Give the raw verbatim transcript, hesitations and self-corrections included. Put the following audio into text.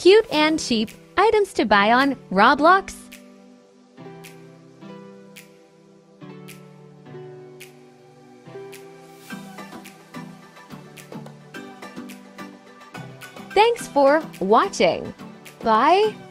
Cute and cheap items to buy on Roblox. Thanks for watching. Bye.